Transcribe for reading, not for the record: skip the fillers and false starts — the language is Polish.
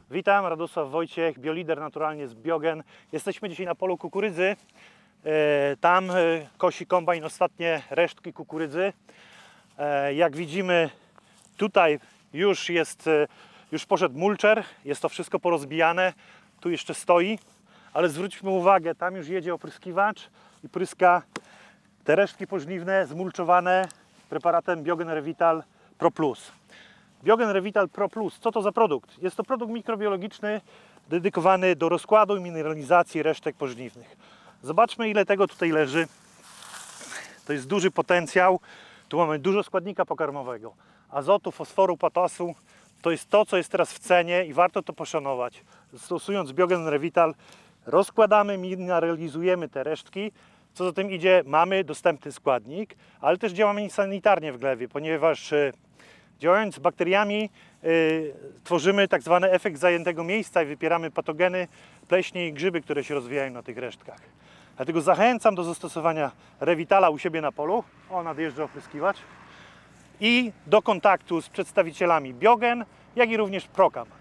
Witam, Radosław Wojciech, biolider naturalnie z Biogen. Jesteśmy dzisiaj na polu kukurydzy. Tam kosi kombajn ostatnie resztki kukurydzy. Jak widzimy, tutaj już poszedł mulczer, jest to wszystko porozbijane, tu jeszcze stoi, ale zwróćmy uwagę, tam już jedzie opryskiwacz i pryska te resztki pożniwne zmulczowane preparatem Biogen Revital Pro Plus. Biogen Revital Pro Plus, co to za produkt? Jest to produkt mikrobiologiczny dedykowany do rozkładu i mineralizacji resztek pożniwnych. Zobaczmy, ile tego tutaj leży. To jest duży potencjał. Tu mamy dużo składnika pokarmowego. Azotu, fosforu, potasu. To jest to, co jest teraz w cenie i warto to poszanować. Stosując Biogen Revital rozkładamy, mineralizujemy te resztki. Co za tym idzie, mamy dostępny składnik, ale też działamy sanitarnie w glebie, ponieważ działając z bakteriami tworzymy tak zwany efekt zajętego miejsca i wypieramy patogeny, pleśnie i grzyby, które się rozwijają na tych resztkach. Dlatego zachęcam do zastosowania Revitala u siebie na polu. O, nadjeżdża opryskiwacz. I do kontaktu z przedstawicielami Biogen, jak i również Procam.